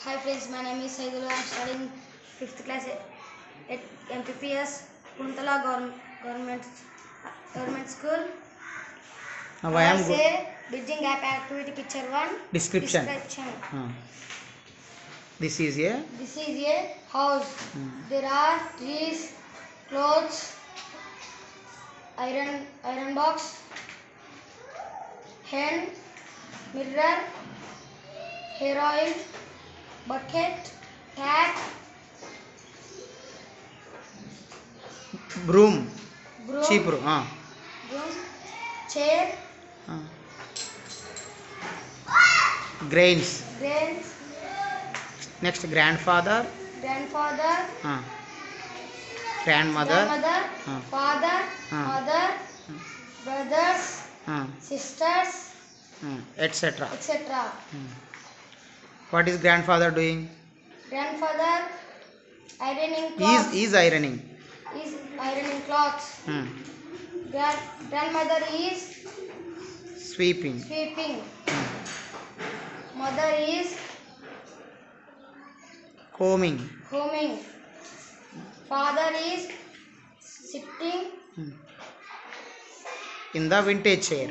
Hi friends, my name is Saidul. I am studying 5th class at MPPS Kuntala Government School. Now I am say bridging gap activity picture 1. Description. This is a house. There are trees, clothes, iron box, hen, mirror, hair oil, bucket, tap, broom, broom, broom, chair, grains. Next, grandfather, grandmother, father, mother, brothers, sisters, etc. etc. What is grandfather doing? Grandfather ironing clothes. Is ironing. Is ironing clothes. Grandmother is Sweeping. Mother is Combing. Father is sitting in the vintage chair.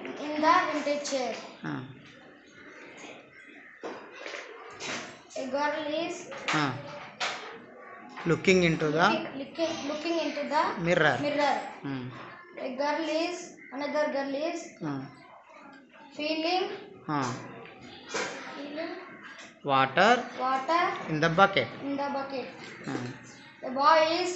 A girl is looking into the mirror. Another girl is feeling water in the bucket. The boy is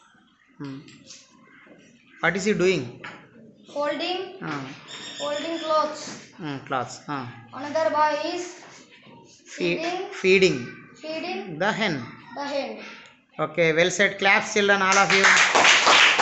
what is he doing? Folding clothes. Another boy is feeding the hen. The hen. Okay, well said. Claps, children, all of you.